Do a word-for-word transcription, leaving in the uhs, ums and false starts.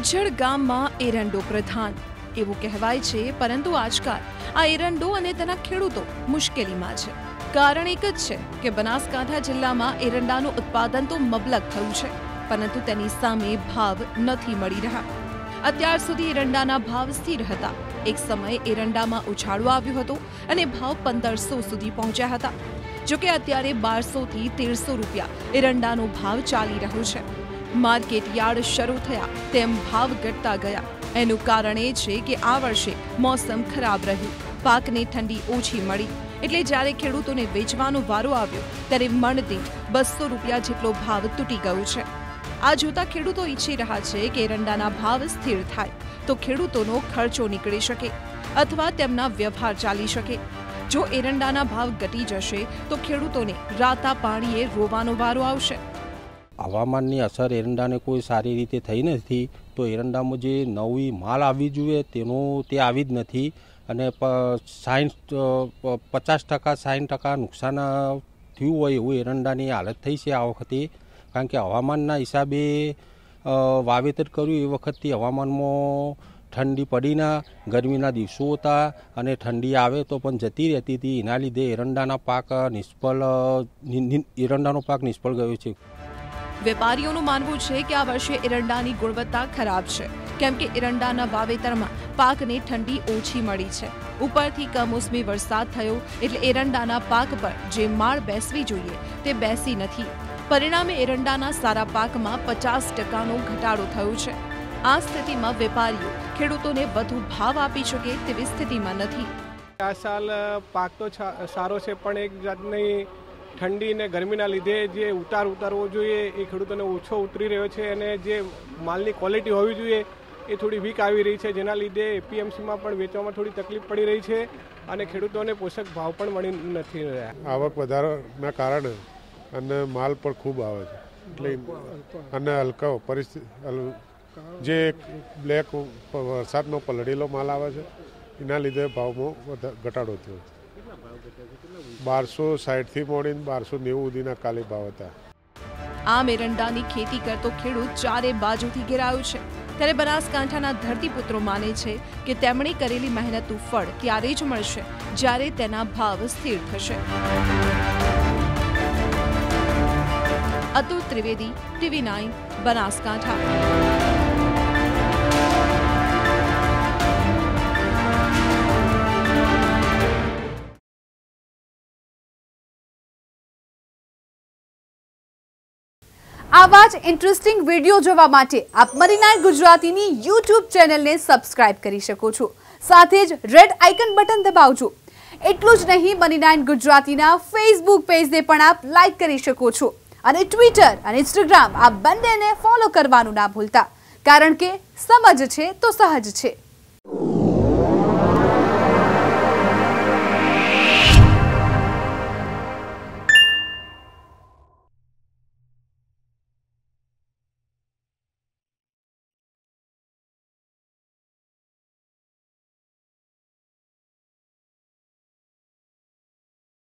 ઉજ્જડ ગામમાં એરંડો પ્રધાન એવું કહેવાય છે, પરંતુ આજકાલ આ એરંડો અને તેના ખેડૂતો મુશ્કેલીમાં છે। કારણ એક જ છે કે બનાસકાંઠા જિલ્લામાં એરંડાનું ઉત્પાદન તો મબલક થયું છે, પરંતુ તેની સામે ભાવ નથી મળી રહ્યા। અત્યાર સુધી એરંડાના ભાવ સ્થિર હતા। એક સમયે એરંડામાં ઉછાળો આવ્યો હતો અને ભાવ પંદરસો સુધી પહોંચ્યા હતા। જો કે અત્યારે બારસો થી તેરસો રૂપિયા એરંડાનો ભાવ ચાલી રહ્યો છે। માર્કેટ યાર્ડ શરૂ થયા તેમ ભાવ ઘટતા ગયા। એનું કારણ એ છે કે આ વર્ષે મોસમ ખરાબ રહ્યું, પાકને ઠંડી ઓછી મળી, એટલે જ્યારે ખેડૂતોને વેચવાનો વારો આવ્યો ત્યારે મણદીઠ બસો રૂપિયા જેટલો ભાવ તૂટી ગયો છે। આ જોતા ખેડૂતો ઈચ્છી રહ્યા છે કે એરંડાના ભાવ સ્થિર થાય તો ખેડૂતોનો ખર્ચો નીકળી શકે અથવા તેમના વ્યવહાર ચાલી શકે। જો એરંડાના ભાવ ઘટી જશે તો ખેડૂતોને રાતા પાણીએ રોવાનો વારો આવશે। હવામાનની અસર એરંડાને કોઈ સારી રીતે થઈ નથી, તો એરંડામાં જે નવી માલ આવવી જોઈએ તેનો તે આવી જ નથી અને સાઠ પચાસ ટકા સાઠ ટકા નુકસાન થયું હોય એવું એરંડાની હાલત થઈ છે આ વખતે। કારણ કે હવામાનના હિસાબે વાવેતર કર્યું એ વખતથી હવામાનમાં ઠંડી પડીના ગરમીના દિવસો હતા અને ઠંડી આવે તો પણ જતી રહેતી હતી। એના લીધે એરંડાના પાક નિષ્ફળ એરંડાનો પાક નિષ્ફળ ગયો છે। વેપારીઓનું માનવું છે કે આ વર્ષે એરંડાની ગુણવત્તા ખરાબ છે, કેમ કે એરંડાના વાવેતરમાં પાકને ઠંડી ઓછી મળી છે। ઉપરથી કમોસમી વરસાદ થયો એટલે એરંડાના પાક પર જે માળ બેસવી જોઈએ તે બેસી નથી। પરિણામે એરંડાના સારા પાકમાં પચાસ ટકાનો ઘટાડો થયો છે। આ સ્થિતિમાં વેપારીઓ ખેડૂતોને વધુ ભાવ આપી શકે તેવી સ્થિતિમાં નથી। આ સાલ પાક તો સારો છે, પણ એક જાતની ઠંડી ને ગરમીના લીધે જે ઉતાર ઉતારવો જોઈએ એ ખેડૂતોને ઓછો ઉતરી રહ્યો છે અને જે માલની ક્વોલિટી હોવી જોઈએ એ થોડી વીક આવી રહી છે, જેના લીધે એપીએમસીમાં પણ વેચવામાં થોડી તકલીફ પડી રહી છે અને ખેડૂતોને પોષક ભાવ પણ મળી નથી રહ્યા। આવક વધારાના કારણે અને માલ પણ ખૂબ આવે છે, એટલે અને હલકો પરિસ્થિતિ જે બ્લેક વરસાદનો પલળેલો માલ આવે છે એના લીધે ભાવમાં ઘટાડો થયો છે। બારસો સાઠ થી મોડીને બારસો નેવું સુધીના કાલે ભાવ હતા। આમ એરંડાની ખેતી કરતો ખેડૂત ચારે બાજુથી ઘેરાયો છે, ત્યારે બનાસકાંઠાના ધરતીપુત્રો માને છે કે તેમણે કરેલી મહેનતનું ફળ ત્યારે જ મળશે જ્યારે તેના ભાવ સ્થિર થશે। Atul Trivedi, TV nine, Banaskantha. આવા જ ઇન્ટરેસ્ટિંગ વિડીયો જોવા માટે આપ મની નાઇન ગુજરાતીની યુટ્યુબ ચેનલને સબસ્ક્રાઇબ કરી શકો છો, સાથે જ રેડ આઇકન બટન દબાવજો। એટલું જ નહીં, મની નાઇન ગુજરાતીના ફેસબુક પેજને પણ આપ લાઇક કરી શકો છો અને ટ્વિટર અને ઇન્સ્ટાગ્રામ આ બંનેને ફોલો કરવાનું ના ભૂલતા, કારણ કે સમજ છે તો સહજ છે।